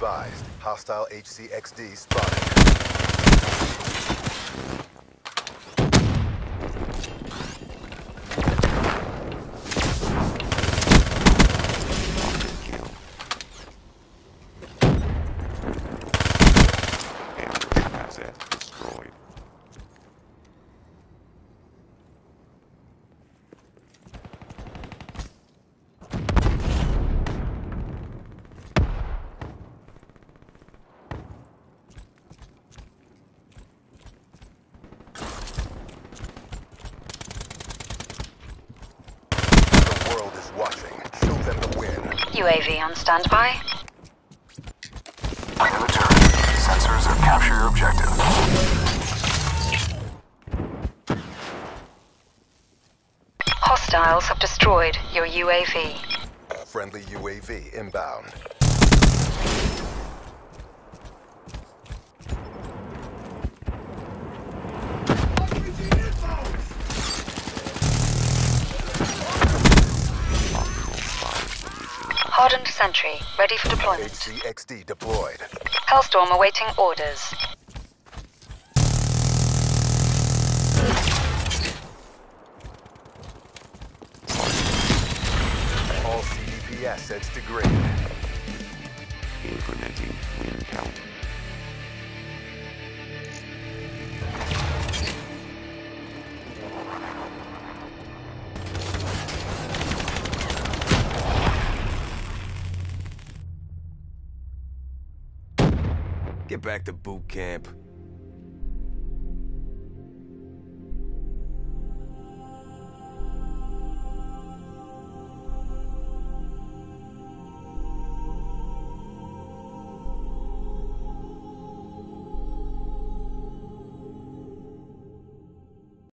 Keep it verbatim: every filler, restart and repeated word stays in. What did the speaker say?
advised. Hostile H C X D spotted. U A V on standby. Bring in the turret. Sensors have captured your objective. Hostiles have destroyed your U A V. Friendly U A V inbound. Hardened sentry, ready for deployment. H C X D deployed. Hellstorm awaiting orders. All C D P assets degraded. Implementing win count. Get back to boot camp.